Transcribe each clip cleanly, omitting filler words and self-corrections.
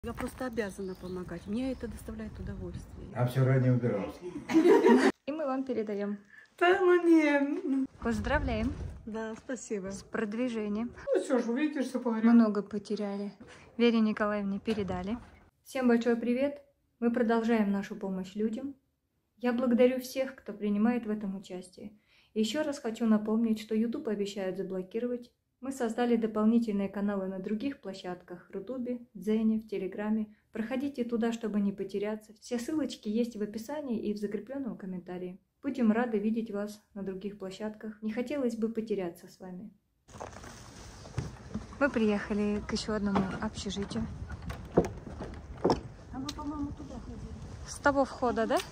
Я просто обязана помогать. Мне это доставляет удовольствие. А вчера не убирался. И мы вам передаем. Да, ну нет. Поздравляем. Да, спасибо. С продвижением. Ну что ж, вы видите, что поговорим. Много потеряли. Вере Николаевне передали. Всем большой привет. Мы продолжаем нашу помощь людям. Я благодарю всех, кто принимает в этом участие. И еще раз хочу напомнить, что YouTube обещает заблокировать. Мы создали дополнительные каналы на других площадках, в Рутубе, Дзене, в Телеграме. Проходите туда, чтобы не потеряться. Все ссылочки есть в описании и в закрепленном комментарии. Будем рады видеть вас на других площадках. Не хотелось бы потеряться с вами. Мы приехали к еще одному общежитию. А мы, по-моему, туда ходили. С того входа, да?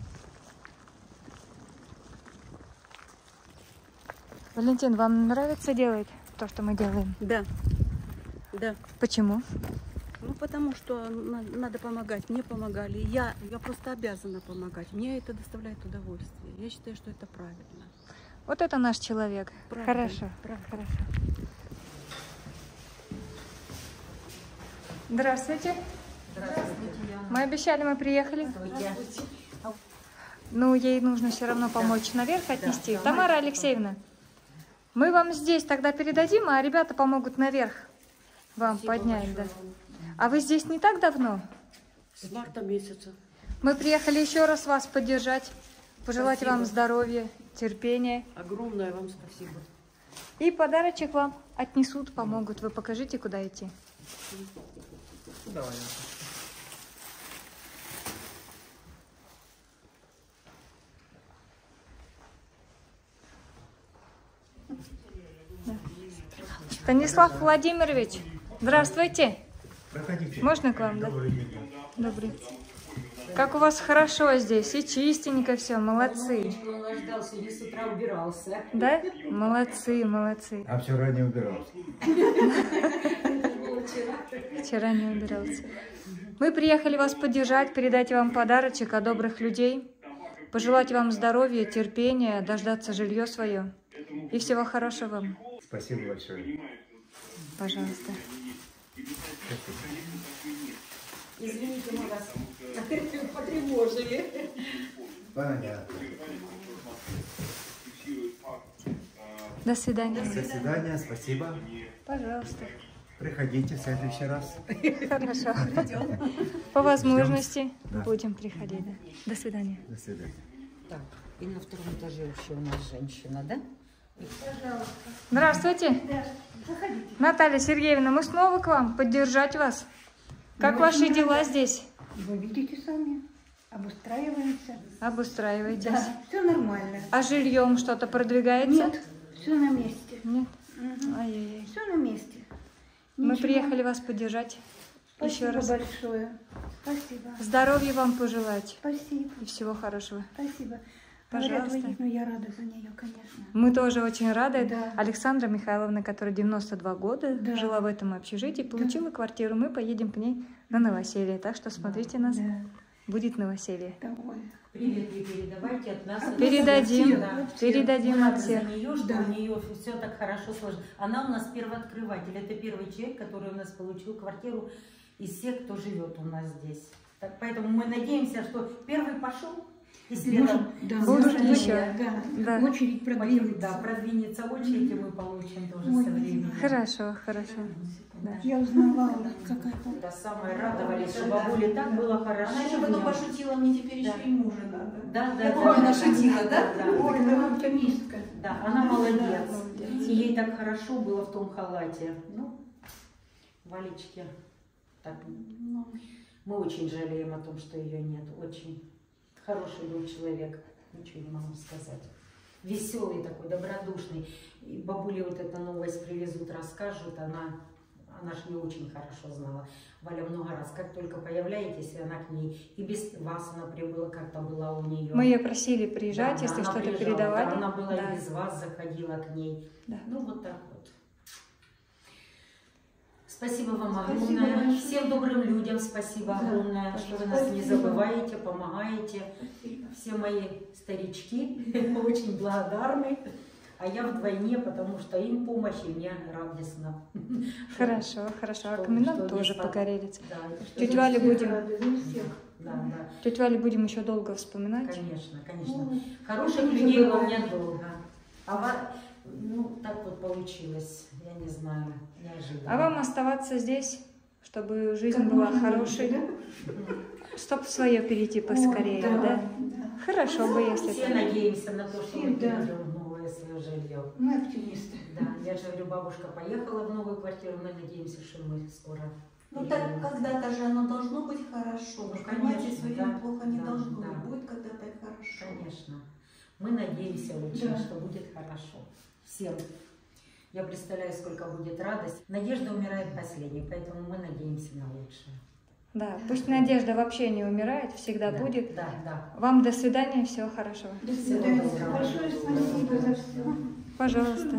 Валентин, вам нравится делать то, что мы делаем? Да. Да. Почему? Ну, потому что надо помогать. Мне помогали. Я просто обязана помогать. Мне это доставляет удовольствие. Я считаю, что это правильно. Вот это наш человек. Правда, Хорошо. правда. Хорошо. Здравствуйте. Здравствуйте, Яна. Мы обещали, мы приехали. Здравствуйте. Ну, ей нужно все равно помочь наверх отнести. Да. Тамара Алексеевна, мы вам здесь тогда передадим, а ребята помогут наверх вам Спасибо поднять. Да. большое. А вы здесь не так давно? С марта месяца. Мы приехали еще раз вас поддержать, пожелать Спасибо. вам здоровья, терпения. Огромное вам спасибо. И подарочек вам отнесут, помогут. Вы покажите, куда идти. Давай. Станислав Владимирович, здравствуйте. Проходите. Можно к вам, да? Добрый день. Добрый. Как у вас хорошо здесь, и чистенько все, молодцы. Он нас ждал, сегодня с утра убирался. Да? Молодцы, молодцы. А вчера не убирался. Вчера не убирался. Мы приехали вас поддержать, передать вам подарочек от добрых людей, пожелать вам здоровья, терпения, дождаться жилье свое. И всего хорошего вам. Спасибо большое. Пожалуйста. Извините, мы вас потревожили. Понятно. До свидания. До свидания, спасибо. Пожалуйста. Приходите в следующий раз. Хорошо. По возможности Да. будем приходить. Да. До свидания. До свидания. Так, и на втором этаже вообще у нас женщина, да? Здравствуйте. Наталья Сергеевна, мы снова к вам поддержать вас. Как ваши дела здесь? Вы видите сами, обустраиваемся. Обустраиваетесь. Да, все нормально. А жильем что-то продвигается? Нет, все на месте. Нет? Ай-яй-яй. Все на месте. Мы Ничего. приехали вас поддержать. Еще Спасибо раз. большое. Спасибо. Здоровья вам пожелать. Спасибо. И всего хорошего. Спасибо. Пожалуйста. Говорят, вы, но я рада за нее, конечно. Мы тоже очень рады. Да. Александра Михайловна, которая 92 года Да. жила в этом общежитии, получила квартиру. Мы поедем к ней на новоселье. Так что смотрите нас. Да. Будет новоселье. Такое. Привет вы передавайте от нас. Передадим. Да. Передадим Мы от рады всех. за нее, что Да. у нее все так хорошо сложилось. Она у нас первооткрыватель. Это первый человек, который у нас получил квартиру из всех, кто живет у нас здесь. Так, поэтому мы надеемся, что первый пошел, и следом Да, Будут может, еще. Да. Да. Очередь продвинется. Да, продвинется очередь, и мы получим тоже Ой, со временем. Хорошо, хорошо. Да. Я узнавала, какая-то. Да, самые радовались, что бабуле так было хорошо. Она еще потом пошутила, мне теперь Да. еще и мужа надо. Да, да, Какого да, она да, шутила, да? Да, Ой, да вам оптимистка. да, она молодец. молодец. И ей так хорошо было в том халате. Ну, Валечке, так, Ну, мы очень жалеем о том, что ее нет. Очень хороший был человек, ничего не могу сказать. Веселый такой, добродушный. И бабуле вот эту новость привезут, расскажут, она ж не очень хорошо знала. Валя много раз, как только появляетесь, и она к ней, и без вас она прибыла, как-то была у нее. Мы ее просили приезжать, Да, если она что-то приезжала, передавали. да, она была Да. и без вас, заходила к ней. Да. Ну, вот так вот. Спасибо вам Спасибо огромное. большое. Всем добрым людям спасибо Да, огромное, что вы нас не спасибо. забываете, помогаете. Спасибо. Все мои старички очень благодарны. А я вдвойне, потому что им помощь, и мне радостно. Хорошо, хорошо. А Что- комендант что тоже есть погорелец. Да, что Тетя есть- Валя будем, Да, да. тетю Валю будем еще долго вспоминать. Конечно, конечно. Ой, Хороших очень людей у забываю. меня долго. Ну, так вот получилось. Я не знаю, неожиданно. А вам оставаться здесь, чтобы жизнь была хорошей, чтоб в свое перейти поскорее, да? Хорошо бы, если Все так. надеемся на то, что мы Да. перейдем в новое свое жилье. Мы оптимисты. Да, я же говорю, бабушка поехала в новую квартиру, мы надеемся, что мы скоро. Ну так когда-то же оно должно быть хорошо. Ну, Вы понимаете, конечно, все время да, плохо не да, должно. да. Будет когда-то и хорошо. Конечно. Мы надеемся очень, Да. что будет хорошо. Всем. Я представляю, сколько будет радость. Надежда умирает последней, поэтому мы надеемся на лучшее. Да, пусть надежда вообще не умирает, всегда Да, будет. Да, да. Вам до свидания, всего хорошего. До Всего свидания. доброго. Большое спасибо за все. Пожалуйста.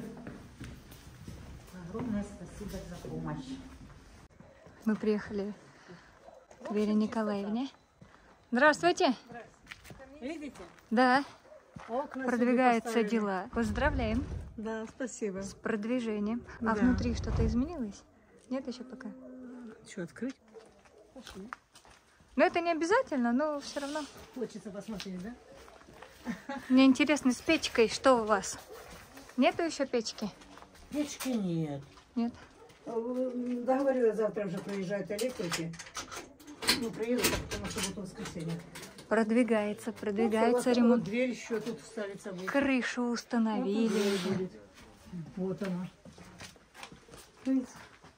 Огромное спасибо за помощь. Мы приехали к Вере Николаевне. Здравствуйте. Видите? Да, Окна продвигаются себе поставили. дела. Поздравляем Да, спасибо. с продвижением. А Да. внутри что-то изменилось? Нет еще пока? Что, открыть? Пошли. Но это не обязательно, но все равно. Хочется посмотреть, да? Мне интересно, с печкой что у вас? Нету еще печки? Печки нет. Нет. Договорилась, завтра уже приезжают электрики. Ну, приедут, потому что будет воскресенье. Продвигается Вот ремонт. дверь еще тут ставится будет. Крышу Вот установили. тут дверь будет. Вот она. Видите?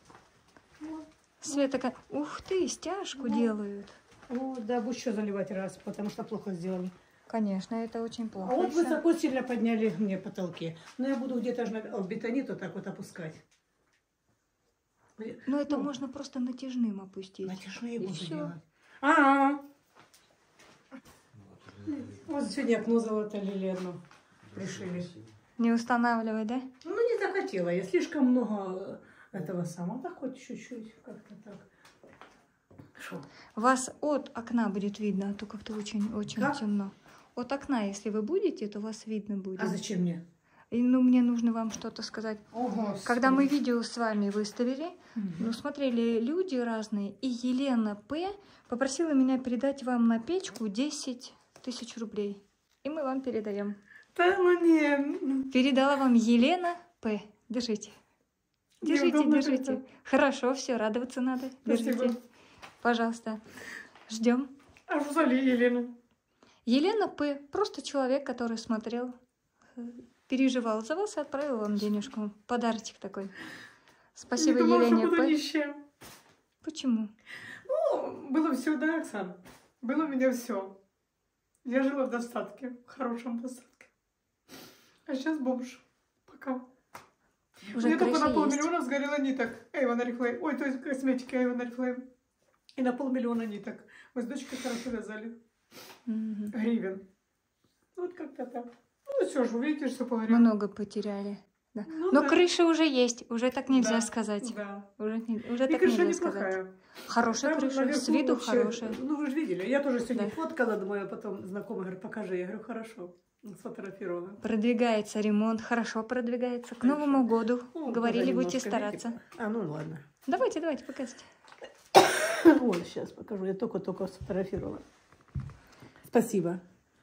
Света, ух ты, стяжку делают. О, да, будешь еще заливать раз, потому что плохо сделали. Конечно, это очень А плохо. вот Всё. высоко сильно подняли мне потолки. Но я буду где-то в бетоните так вот опускать. Но это можно просто натяжным опустить. Натяжные И буду всё. делать. А-а-а. Вот сегодня окно залатали одно. Пришили. Не устанавливай, да? Ну, не захотела. Я слишком много этого самого. Да хоть чуть-чуть. Как-то так. Шо? Вас от окна будет видно, а то как-то очень Как? темно. От окна, если вы будете, то вас видно будет. А зачем мне? И, ну, мне нужно вам что-то сказать. Ого, Когда мы видео с вами выставили, Мгм. ну, смотрели люди разные, и Елена П. попросила меня передать вам на печку 10 тысяч рублей. И мы вам передаем. Да, ну не. Передала вам Елена П. Держите. Держите, Неудобно держите. как-то. Хорошо, все, радоваться надо. Спасибо. Держите. Пожалуйста. Ждем. А что за Елена? Елена П. Просто человек, который смотрел, переживал за вас и отправил вам денежку. Подарочек такой. Спасибо, Не думала, Елене что буду П. нищим. Почему? Ну, было все, да, Оксан? Было у меня все. Я жила в достатке, в хорошем достатке. А сейчас бомж. Пока. Уже Мне только крыша на есть. 500 000 сгорело ниток Эйвон Орифлейм. Ой, то есть косметики Эйвон Орифлейм. И на 500 000 ниток. Мы с дочкой хорошо вязали. Мгм. Гривен. Вот как-то так. Ну, все же, увидите, что поговорим. Много потеряли. Да. Ну Но да. крыша уже есть. Уже так нельзя Да, сказать. Да. Уже И так крыша нельзя сказать. неплохая. Хорошая Там крыша. наверху С виду вообще- хорошая. Ну, вы же видели. Я тоже сегодня Да. фоткала, думаю, потом знакомый говорит, покажи. Я говорю, хорошо. Сфотографировала. Продвигается ремонт. Хорошо продвигается. К Хорошо. Новому году. Ну, Говорили, тоже будете немножко, стараться. видите. А, ну ладно. Давайте, покажите. Вот, сейчас покажу. Я только сфотографировала. Спасибо.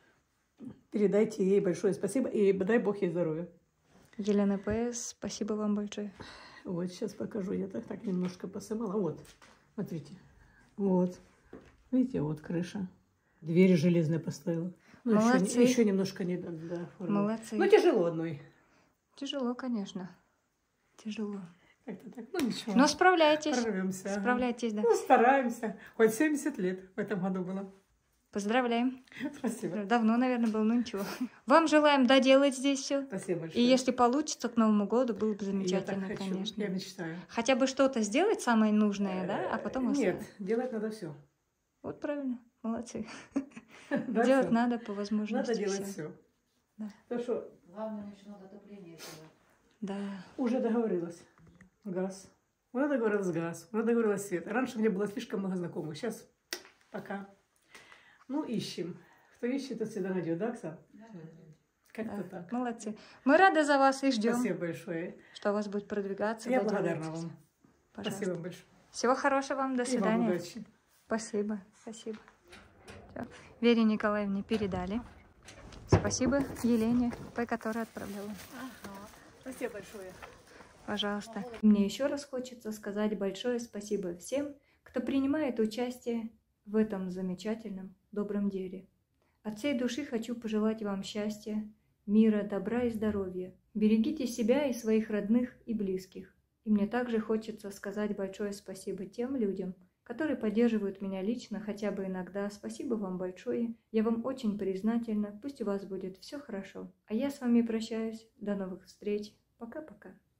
Передайте ей большое спасибо. И дай Бог ей здоровья. Елена П. Спасибо вам большое. Вот, сейчас покажу. Я так немножко посымала. Вот, смотрите. Вот. Видите, вот крыша. Двери железные поставила. Ну, Молодцы. еще немножко не оформила. Молодцы. Ну, тяжело одной. Тяжело, конечно. Тяжело. Как-то так. Ну, ничего. Но справляйтесь. Прорвемся. ага. Справляйтесь, да. Ну, стараемся. Хоть 70 лет в этом году было. Поздравляем. Спасибо. Давно, наверное, был, ну ничего. Вам желаем доделать здесь все. Спасибо большое. И если получится к Новому году, было бы Я так замечательно, хочу. конечно. Я мечтаю. Хотя бы что-то сделать самое нужное, да, а потом Нет, делать надо все. Вот правильно, молодцы. Да, Делать всё. надо по возможности. Надо делать всё. все. Да. Так что Главное, начнут отопление сделать. Да. уже договорилась. Газ. Уже договорилась газ. Уже договорилась свет. Раньше мне было слишком много знакомых. Сейчас пока. Ну, ищем. Кто ищет, тот всегда найдет, да, Оксан? Как-то Да, так. молодцы. Мы рады за вас и ждем, Спасибо большое. что у вас будет продвигаться. Я доделывайтесь. благодарна вам. Пожалуйста. Спасибо большое. Всего хорошего вам, до И вам свидания. удачи. Спасибо, спасибо. Всё. Вере Николаевне передали. Спасибо Елене, той, которая отправляла. Спасибо большое. Пожалуйста. Мне еще раз хочется сказать большое спасибо всем, кто принимает участие в этом замечательном, добром деле. От всей души хочу пожелать вам счастья, мира, добра и здоровья. Берегите себя и своих родных и близких. И мне также хочется сказать большое спасибо тем людям, которые поддерживают меня лично хотя бы иногда. Спасибо вам большое. Я вам очень признательна. Пусть у вас будет все хорошо. А я с вами прощаюсь. До новых встреч. Пока-пока.